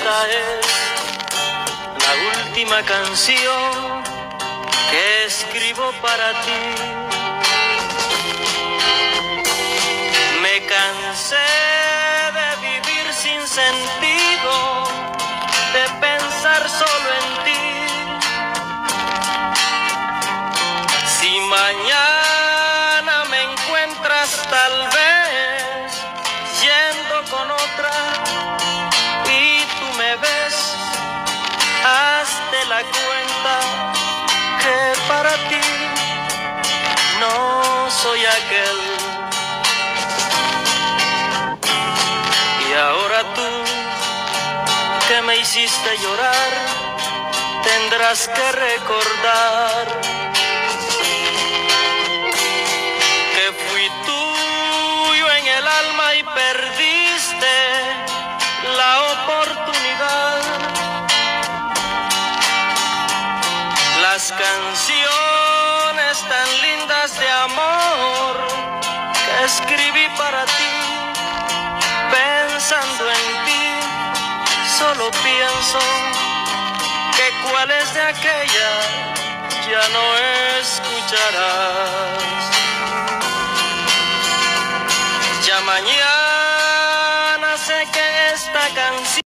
esta es la última canción que escribo para ti. Me cansé de vivir sin sentido, de pensar solo en ti. Si mañana me encuentras tal vez yendo con otra y tú me ves, hazte la cuenta que para ti no soy aquel. Y ahora tú, que me hiciste llorar, tendrás que recordar que fui tuyo en el alma y perdiste la oportunidad. Las canciones tan lindas de amor que escribí para ti, pensando en ti, solo pienso que cuáles de aquella ya no escucharás.